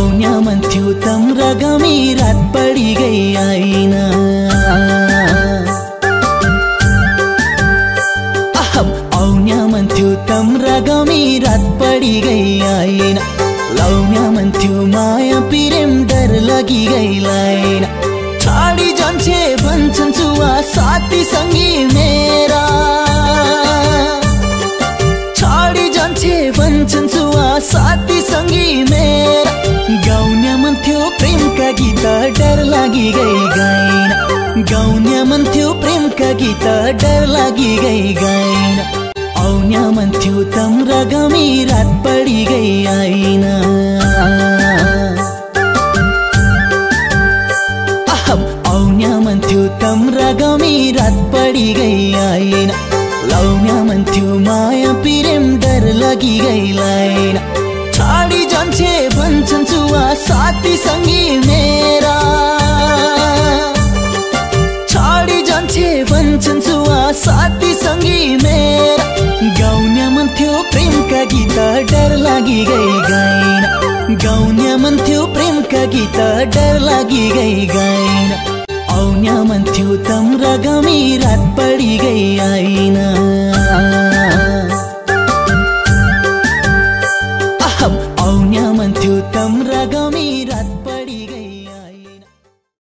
आउन्या मन थियो तम्रा गमी रात पड़ी गई आइन आउन्या मन थियो तम्रा गमी रात पड़ी गई आइन लाउन्या मन थियो माया प्रेम डर लगी गई लाइन छाडी जान्छे भन्छन् छुवा साथी संगी मेरा छाडी जान्छे भन्छन् छुवा साथी संगी मेरा गाउन्या मन थियो प्रेमका गीत डर लागि गई गाइन गाउन्या मन थियो प्रेमका गीत डर लागि गई गाइन आउन्या मन थियो तम्रा गमी रात पड़ी गई आइन आउन्या मन थियो तम्रा गमी रात पड़ी गई आइन लाउन्या मन थियो माया प्रेम डर लगी गई लाइन छाडी जान्छे भन्छन् छुवा साथी संगी मेरा छाडी जान्छे भन्छन् छुवा साथी संगी मेरा गाउन्या मन थियो प्रेमका गीत डर लागि गई गाइन गाउन्या मन थियो प्रेमका गीत डर लागि गई गाइन आउन्या मन थियो तम्रा गमी रात पड़ी गई आइन